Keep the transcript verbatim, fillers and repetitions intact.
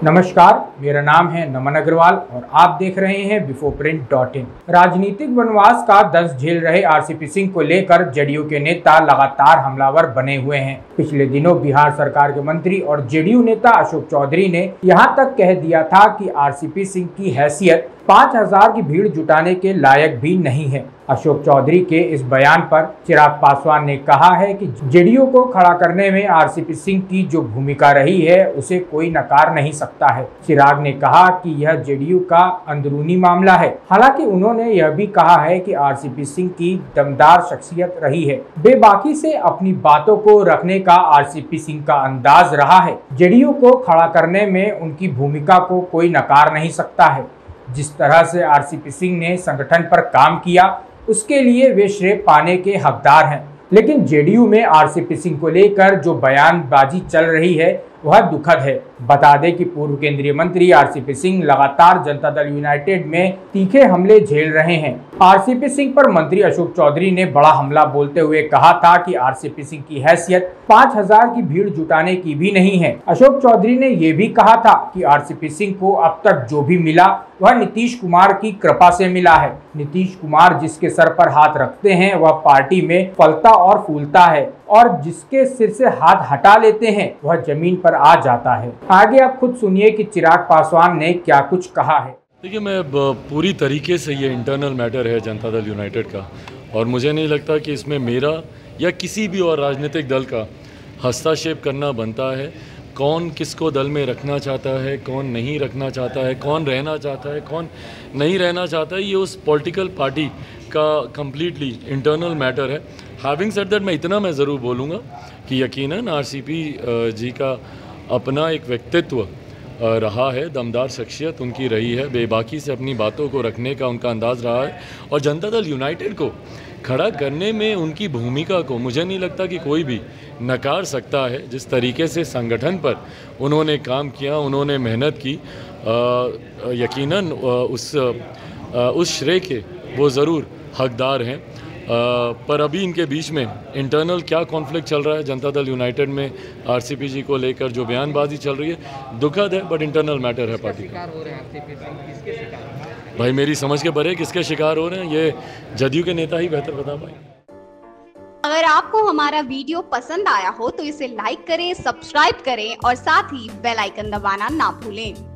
नमस्कार, मेरा नाम है नमन अग्रवाल और आप देख रहे हैं बिफोर प्रिंट डॉट इन। राजनीतिक वनवास का दस्त झेल रहे आरसीपी सिंह को लेकर जेडीयू के नेता लगातार हमलावर बने हुए हैं। पिछले दिनों बिहार सरकार के मंत्री और जेडीयू नेता अशोक चौधरी ने यहां तक कह दिया था कि आरसीपी सिंह की हैसियत पाँच हजार की भीड़ जुटाने के लायक भी नहीं है। अशोक चौधरी के इस बयान पर चिराग पासवान ने कहा है कि जेडीयू को खड़ा करने में आरसीपी सिंह की जो भूमिका रही है उसे कोई नकार नहीं सकता है। चिराग ने कहा कि यह जेडीयू का अंदरूनी मामला है। हालांकि उन्होंने यह भी कहा है कि आरसीपी सिंह की दमदार शख्सियत रही है। बेबाकी से अपनी बातों को रखने का आरसीपी सिंह का अंदाज रहा है। जेडीयू को खड़ा करने में उनकी भूमिका को कोई नकार नहीं सकता है। जिस तरह से आरसीपी सिंह ने संगठन पर काम किया उसके लिए वे श्रेय पाने के हकदार हैं। लेकिन जेडीयू में आरसीपी सिंह को लेकर जो बयानबाजी चल रही है वह दुखद है। बता दें कि पूर्व केंद्रीय मंत्री आरसीपी सिंह लगातार जनता दल यूनाइटेड में तीखे हमले झेल रहे हैं। आरसीपी सिंह पर मंत्री अशोक चौधरी ने बड़ा हमला बोलते हुए कहा था कि आरसीपी सिंह की हैसियत पाँच हजार की भीड़ जुटाने की भी नहीं है। अशोक चौधरी ने यह भी कहा था कि आरसीपी सिंह को अब तक जो भी मिला वह नीतीश कुमार की कृपा से मिला है। नीतीश कुमार जिसके सर पर हाथ रखते हैं वह पार्टी में फलता और फूलता है और जिसके सिर से हाथ हटा लेते हैं वह जमीन पर आ जाता है। आगे आप खुद सुनिए कि चिराग पासवान ने क्या कुछ कहा है। देखिए, मैं पूरी तरीके से ये इंटरनल मैटर है जनता दल यूनाइटेड का और मुझे नहीं लगता कि इसमें मेरा या किसी भी और राजनीतिक दल का हस्तक्षेप करना बनता है। कौन किसको दल में रखना चाहता है, कौन नहीं रखना चाहता है, कौन रहना चाहता है, कौन नहीं रहना चाहता है, ये उस पॉलिटिकल पार्टी का कम्प्लीटली इंटरनल मैटर है। हैविंग सेड दैट, मैं इतना मैं ज़रूर बोलूँगा कि यकीनन आरसीपी जी का अपना एक व्यक्तित्व रहा है, दमदार शख्सियत उनकी रही है, बेबाकी से अपनी बातों को रखने का उनका अंदाज़ रहा है और जनता दल यूनाइटेड को खड़ा करने में उनकी भूमिका को मुझे नहीं लगता कि कोई भी नकार सकता है। जिस तरीके से संगठन पर उन्होंने काम किया, उन्होंने मेहनत की, यकीनन उस उस श्रेय के वो ज़रूर हकदार हैं। पर अभी इनके बीच में इंटरनल क्या कॉन्फ्लिक्ट चल रहा है जनता दल यूनाइटेड में आरसीपी जी को लेकर जो बयानबाजी चल रही है दुखद है, बट इंटरनल मैटर है पार्टी का। भाई मेरी समझ के परे किसके शिकार हो रहे हैं ये जदयू के नेता ही बेहतर बता पाएंगे। अगर आपको हमारा वीडियो पसंद आया हो तो इसे लाइक करें, सब्सक्राइब करें और साथ ही बेल आइकन दबाना ना भूलें।